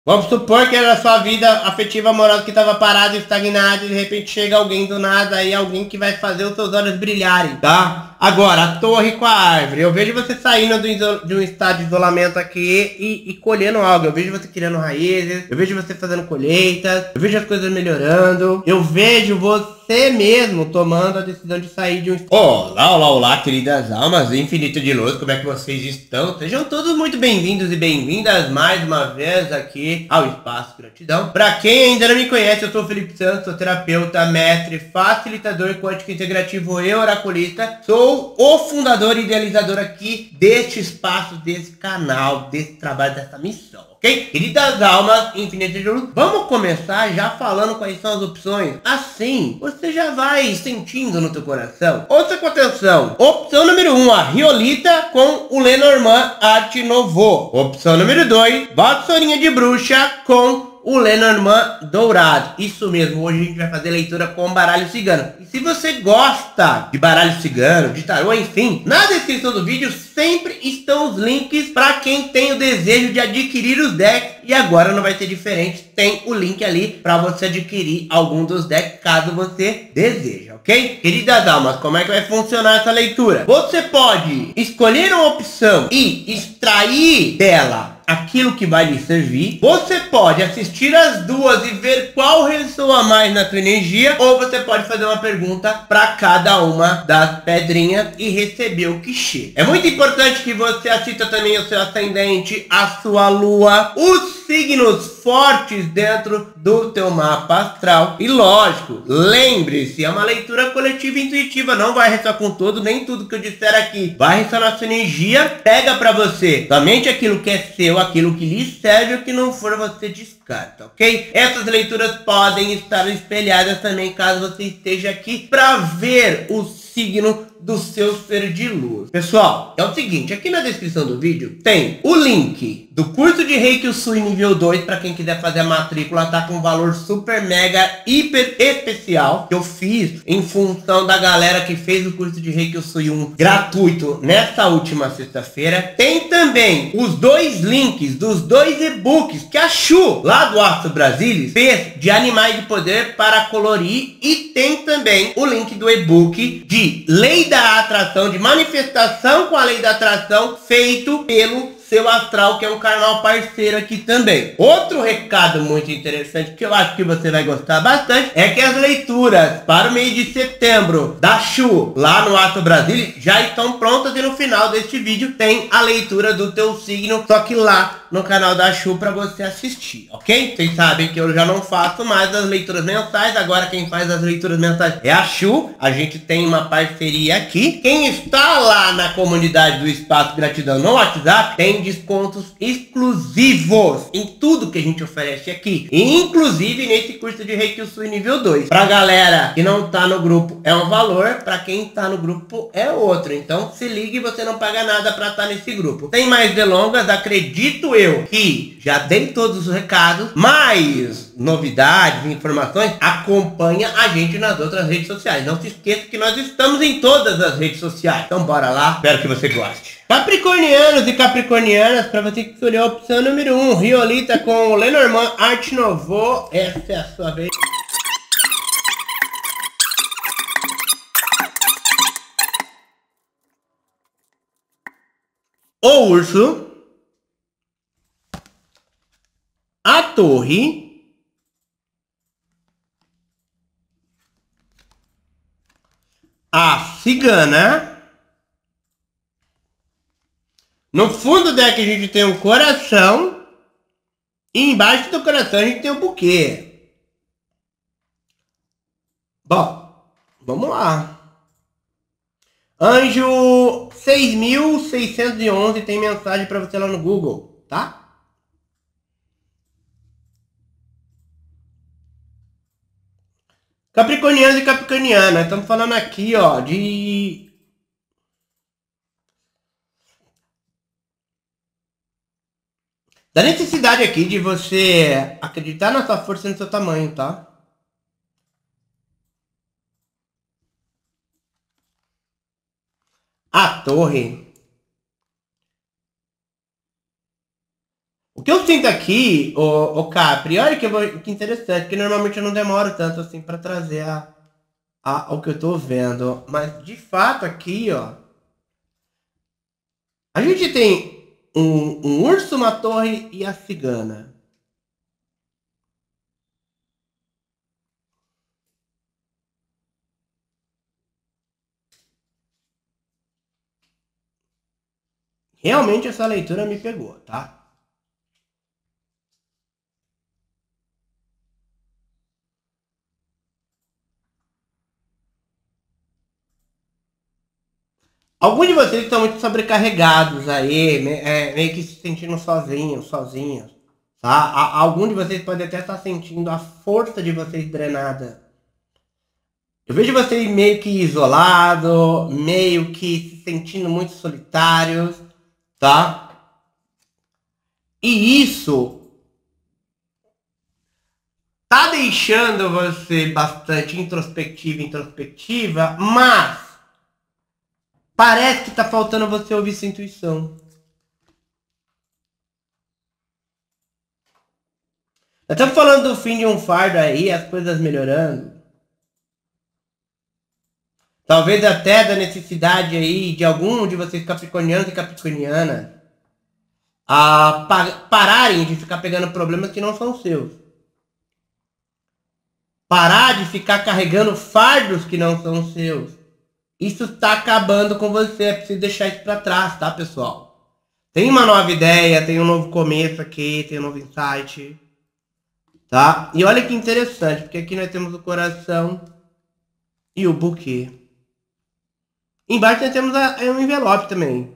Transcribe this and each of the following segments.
Vamos supor que era a sua vida afetiva amorosa que estava parada, estagnada, e de repente chega alguém do nada aí, alguém que vai fazer os seus olhos brilharem, tá? Agora, a torre com a árvore. Eu vejo você saindo de um estado de isolamento aqui e colhendo algo. Eu vejo você criando raízes, eu vejo você fazendo colheitas, eu vejo as coisas melhorando, eu vejo você mesmo tomando a decisão de sair de um... Olá, olá, olá, queridas almas infinito de luz, como é que vocês estão? Sejam todos muito bem-vindos e bem-vindas mais uma vez aqui ao Espaço Gratidão. Pra quem ainda não me conhece, eu sou o Felipe Santos, sou terapeuta, mestre, facilitador quântico integrativo e oraculista. Sou o fundador e idealizador aqui deste espaço, desse canal, desse trabalho, dessa missão. Ok? Queridas almas infinitas de luz, vamos começar já falando quais são as opções. Assim, você já vai sentindo no teu coração. Ouça com atenção. Opção número 1, a Riolita com o Lenormand Arte Nouveau. Opção número 2, Vassourinha de Bruxa com o Lenormand Dourado. Isso mesmo, hoje a gente vai fazer leitura com baralho cigano. E se você gosta de baralho cigano, de tarô, enfim, na descrição do vídeo sempre estão os links para quem tem o desejo de adquirir os decks. E agora não vai ser diferente, tem o link ali para você adquirir algum dos decks, caso você deseje, ok? Queridas almas, como é que vai funcionar essa leitura? Você pode escolher uma opção e extrair dela aquilo que vai lhe servir. Você pode assistir as duas e ver qual ressoa mais na tua energia, ou você pode fazer uma pergunta para cada uma das pedrinhas e receber o que chega. É muito importante que você assista também o seu ascendente, a sua lua, os signos fortes dentro do teu mapa astral. E lógico, lembre-se, é uma leitura coletiva e intuitiva, não vai ressoar com tudo, nem tudo que eu disser aqui vai ressoar na sua energia. Pega para você somente aquilo que é seu, aquilo que lhe serve, o que não for você descarta, ok? Essas leituras podem estar espelhadas também caso você esteja aqui para ver o signo do seu ser de luz. Pessoal, é o seguinte, aqui na descrição do vídeo tem o link do curso de Reiki Usui nível 2 para quem quiser fazer a matrícula, tá com um valor super mega hiper especial que eu fiz em função da galera que fez o curso de Reiki Usui 1 gratuito nessa última sexta-feira. Tem também os dois links dos dois e-books que a Chu, lá do Astro Brasilis, fez de Animais de Poder para colorir, e tem também o link do e-book de Lei da Atração, de manifestação com a Lei da Atração, feito pelo Seu Astral, que é um canal parceiro aqui também. Outro recado muito interessante que eu acho que você vai gostar bastante é que as leituras para o mês de setembro da Chu, lá no Astro Brasília, já estão prontas, e no final deste vídeo tem a leitura do teu signo, só que lá no canal da Chu para você assistir, ok? Vocês sabem que eu já não faço mais as leituras mensais, agora quem faz as leituras mensais é a Chu. A gente tem uma parceria aqui. Quem está lá na comunidade do Espaço Gratidão no WhatsApp tem descontos exclusivos em tudo que a gente oferece aqui, e inclusive nesse curso de Reiki Usui nível 2. Pra galera que não tá no grupo é um valor, pra quem tá no grupo é outro. Então se ligue, você não paga nada pra estar nesse grupo. Sem mais delongas, acredito eu que já dei todos os recados. Mais novidades, informações, acompanha a gente nas outras redes sociais. Não se esqueça que nós estamos em todas as redes sociais. Então bora lá, espero que você goste. Capricornianos e capricornianas, para você que escolheu a opção número 1, Riolita com o Lenormand Arte Nouveau, essa é a sua vez. O urso, a torre, a cigana. No fundo do deck a gente tem um coração, e embaixo do coração a gente tem um buquê. Bom, vamos lá. Anjo 6.611 tem mensagem para você lá no Google, tá? Capricornianos e capricornianas, estamos falando aqui, ó, da necessidade aqui de você acreditar na sua força e no seu tamanho, tá? A torre. O que eu sinto aqui, o Capri, olha que interessante, que normalmente eu não demoro tanto assim pra trazer o que eu tô vendo. Mas de fato aqui, ó, a gente tem um urso, uma torre e a cigana. Realmente essa leitura me pegou, tá? Alguns de vocês estão muito sobrecarregados aí, meio que se sentindo sozinhos, tá? Algum de vocês pode até estar sentindo a força de vocês drenada. Eu vejo vocês meio que isolados, meio que se sentindo muito solitários, tá? E isso tá deixando você bastante introspectiva, mas parece que tá faltando você ouvir sua intuição. Nós estamos falando do fim de um fardo aí, as coisas melhorando. Talvez até da necessidade aí de algum de vocês capricornianos e capricornianas a pararem de ficar pegando problemas que não são seus. Parar de ficar carregando fardos que não são seus. Isso está acabando com você, é preciso deixar isso para trás, tá, pessoal? Tem uma nova ideia, tem um novo começo aqui, tem um novo insight, tá? E olha que interessante, porque aqui nós temos o coração e o buquê. Embaixo nós temos um envelope também.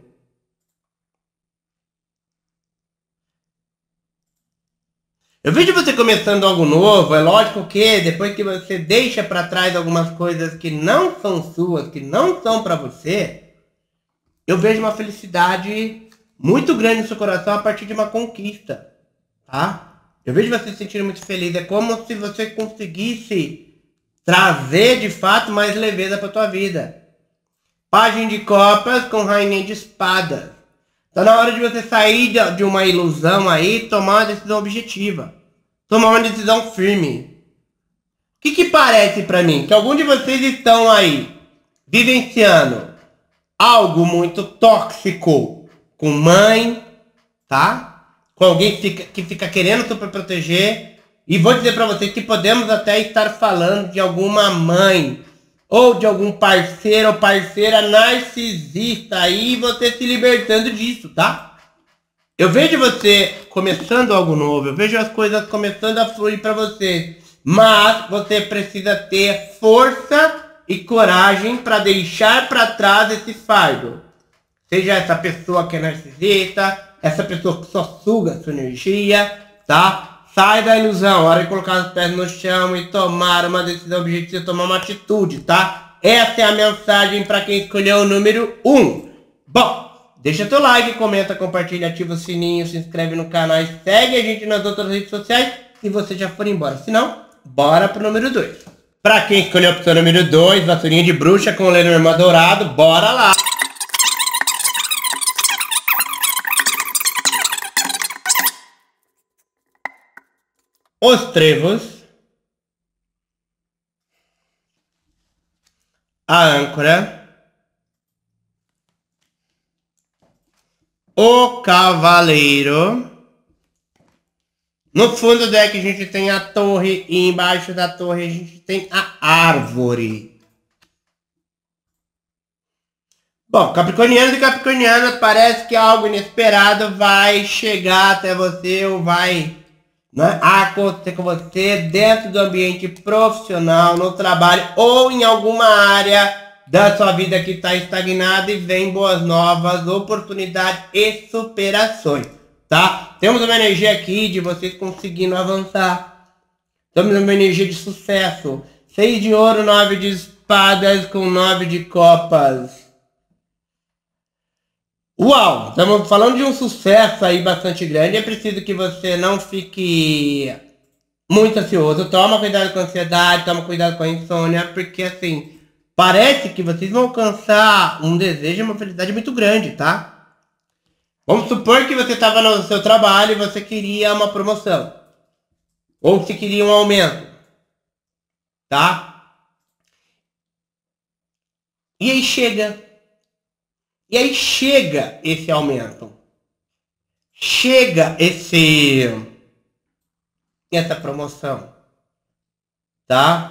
Eu vejo você começando algo novo, é lógico que depois que você deixa para trás algumas coisas que não são suas, que não são para você, eu vejo uma felicidade muito grande no seu coração a partir de uma conquista, tá? Eu vejo você se sentindo muito feliz, é como se você conseguisse trazer de fato mais leveza para tua vida. Página de copas com rainha de espadas. Tá na hora de você sair de uma ilusão aí, tomar uma decisão objetiva. Tomar uma decisão firme. O que parece pra mim? Que algum de vocês estão aí vivenciando algo muito tóxico com mãe, tá? Com alguém que fica querendo super proteger. E vou dizer pra vocês que podemos até estar falando de alguma mãe ou de algum parceiro ou parceira narcisista aí e você se libertando disso, tá? Eu vejo você começando algo novo, eu vejo as coisas começando a fluir para você, mas você precisa ter força e coragem para deixar para trás esse fardo. Seja essa pessoa que é narcisista, essa pessoa que só suga a sua energia, tá? Sai da ilusão, hora de colocar os pés no chão e tomar uma decisão objetiva, tomar uma atitude, tá? Essa é a mensagem para quem escolheu o número 1. Bom, deixa teu like, comenta, compartilha, ativa o sininho, se inscreve no canal e segue a gente nas outras redes sociais se você já for embora. Se não, bora pro número 2. Para quem escolheu a opção número 2, vassourinha de bruxa com Lenormand dourado, bora lá! Os trevos, a âncora, o cavaleiro. No fundo do deck a gente tem a torre e embaixo da torre a gente tem a árvore. Bom, capricornianos e capricornianas, parece que algo inesperado vai chegar até você ou vai acontecer com você dentro do ambiente profissional, no trabalho ou em alguma área da sua vida que está estagnada e vem boas novas, oportunidades e superações, tá? Temos uma energia aqui de vocês conseguindo avançar. Temos uma energia de sucesso. 6 de ouro, 9 de espadas com 9 de copas. Uau, estamos falando de um sucesso aí bastante grande. É preciso que você não fique muito ansioso. Toma cuidado com a ansiedade, toma cuidado com a insônia, porque assim, parece que vocês vão alcançar um desejo e uma felicidade muito grande, tá? Vamos supor que você estava no seu trabalho e você queria uma promoção. Ou você queria um aumento. Tá? E aí chega esse aumento. Chega essa promoção. Tá?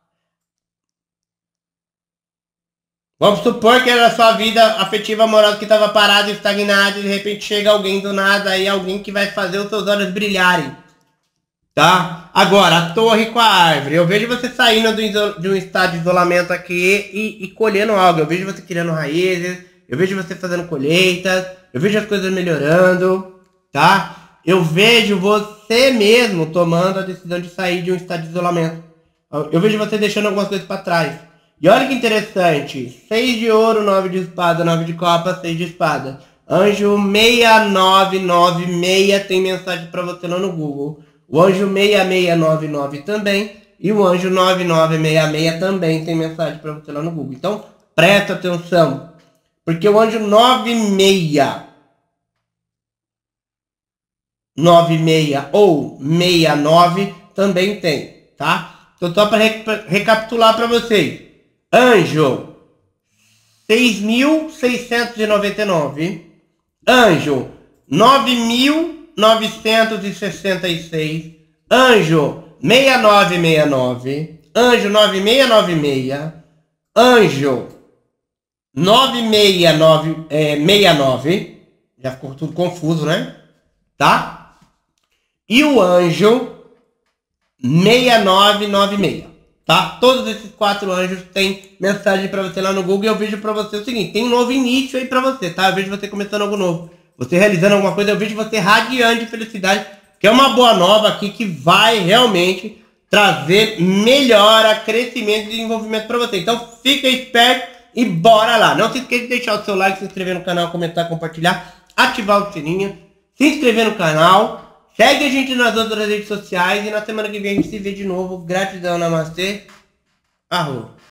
Vamos supor que era a sua vida afetiva amorosa que estava parada, estagnada, e de repente chega alguém do nada, aí alguém que vai fazer os seus olhos brilharem. Tá? Agora, a torre com a árvore. Eu vejo você saindo de um estado de isolamento aqui e colhendo algo. Eu vejo você criando raízes, eu vejo você fazendo colheitas, eu vejo as coisas melhorando, tá? Eu vejo você mesmo tomando a decisão de sair de um estado de isolamento. Eu vejo você deixando algumas coisas para trás. E olha que interessante, 6 de ouro, 9 de espada, 9 de copa, 6 de espada. Anjo 6996 tem mensagem para você lá no Google. O anjo 6699 também. E o anjo 9966 também tem mensagem para você lá no Google. Então, presta atenção. Porque o anjo 96 ou 69 também tem, tá? Então, só para recapitular para vocês. Anjo 6.699, anjo 9.966, anjo 6969, anjo 9696, anjo 9669, já ficou tudo confuso, né? Tá? E o anjo 6996. Tá? Todos esses 4 anjos têm mensagem para você lá no Google e eu vejo para você o seguinte, tem um novo início aí para você, tá? Eu vejo você começando algo novo, você realizando alguma coisa, eu vejo você radiante de felicidade, que é uma boa nova aqui que vai realmente trazer melhora, crescimento e desenvolvimento para você. Então fica esperto e bora lá. Não se esqueça de deixar o seu like, se inscrever no canal, comentar, compartilhar, ativar o sininho, se inscrever no canal. Segue a gente nas outras redes sociais e na semana que vem a gente se vê de novo. Gratidão, namastê. Arro.